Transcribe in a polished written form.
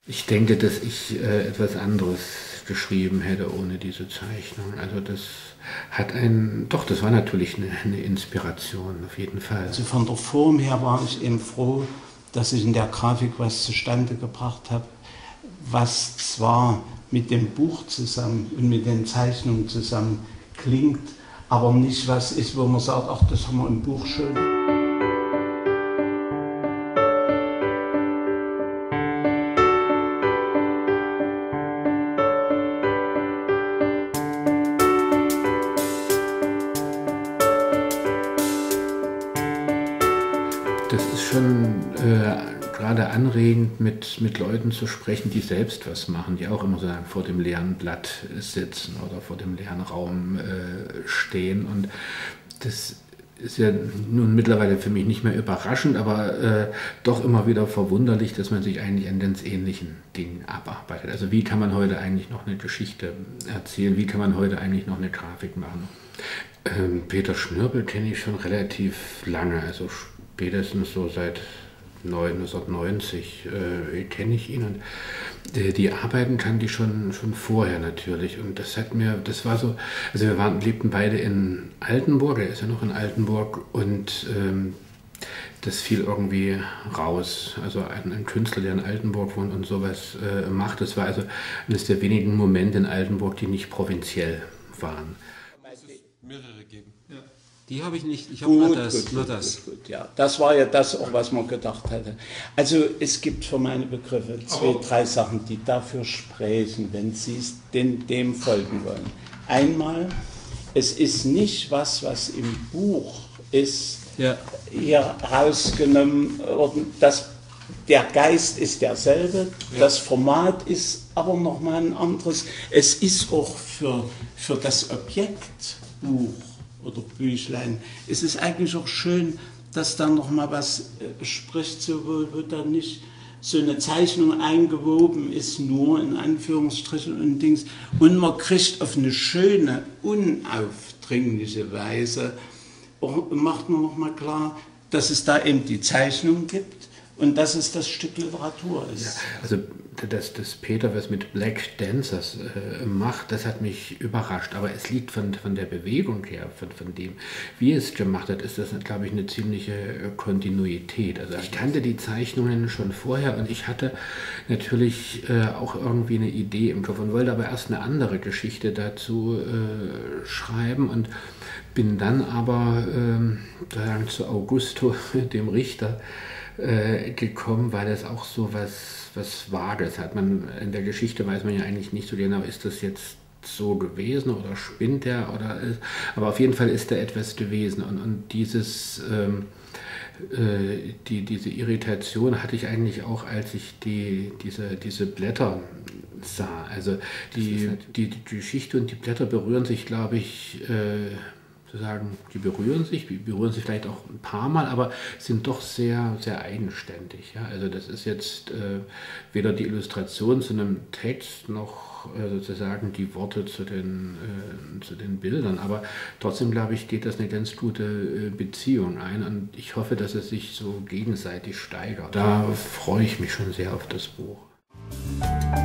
Ich denke, dass ich etwas anderes geschrieben hätte ohne diese Zeichnung. Also das doch, das war natürlich eine Inspiration, auf jeden Fall. Also von der Form her war ich eben froh, dass ich in der Grafik was zustande gebracht habe, was zwar mit dem Buch zusammen und mit den Zeichnungen zusammen klingt, aber nicht was ist, wo man sagt, ach, das haben wir im Buch schon. Das ist schon gerade anregend, mit Leuten zu sprechen, die selbst was machen, die auch immer so vor dem leeren Blatt sitzen oder vor dem leeren Raum stehen. Und das ist ja nun mittlerweile für mich nicht mehr überraschend, aber doch immer wieder verwunderlich, dass man sich eigentlich an ganz ähnlichen Dingen abarbeitet. Also wie kann man heute eigentlich noch eine Geschichte erzählen, wie kann man heute eigentlich noch eine Grafik machen? Peter Schnürbel kenne ich schon relativ lange, also spätestens so seit 1990 kenne ich ihn, und die Arbeiten kannte ich schon vorher natürlich, und das war so, also wir lebten beide in Altenburg, er ist ja noch in Altenburg, und das fiel irgendwie raus, also ein Künstler, der in Altenburg wohnt und sowas macht, das war also eines der wenigen Momente in Altenburg, die nicht provinziell waren. Mehrere geben. Ja. Die habe ich nicht, ich habe nur das. Gut, ja. Das war ja das auch, was man gedacht hatte. Also es gibt für meine Begriffe drei Sachen, die dafür sprechen, wenn Sie dem folgen wollen. Einmal, es ist nicht was im Buch ist, hier rausgenommen worden. Der Geist ist derselbe, das Format ist aber nochmal ein anderes. Es ist auch für das Objekt Buch oder Büchlein. Es ist eigentlich auch schön, dass da noch mal was spricht, so wo dann nicht so eine Zeichnung eingewoben ist, nur in Anführungsstrichen und Dings. Und man kriegt auf eine schöne, unaufdringliche Weise, macht man noch mal klar, dass es da eben die Zeichnung gibt und dass es das Stück Literatur ist. Ja, also dass Peter was mit Black Dancers macht, das hat mich überrascht. Aber es liegt von der Bewegung her, von dem, wie es gemacht hat, ist das, glaube ich, eine ziemliche Kontinuität. Also ich kannte die Zeichnungen schon vorher, und ich hatte natürlich auch irgendwie eine Idee im Kopf und wollte aber erst eine andere Geschichte dazu schreiben, und bin dann aber zu Augusto, dem Richter, gekommen, weil es auch so was Vages hat. In der Geschichte weiß man ja eigentlich nicht so genau, ist das jetzt so gewesen oder spinnt er, aber auf jeden Fall ist da etwas gewesen, und diese Irritation hatte ich eigentlich auch, als ich diese Blätter sah. Also die Geschichte und die Blätter berühren sich, glaube ich, die berühren sich vielleicht auch ein paar Mal, aber sind doch sehr, sehr eigenständig. Ja? Also das ist jetzt weder die Illustration zu einem Text noch sozusagen die Worte zu den Bildern, aber trotzdem, glaube ich, geht das eine ganz gute Beziehung ein, und ich hoffe, dass es sich so gegenseitig steigert. Da freue ich mich schon sehr auf das Buch.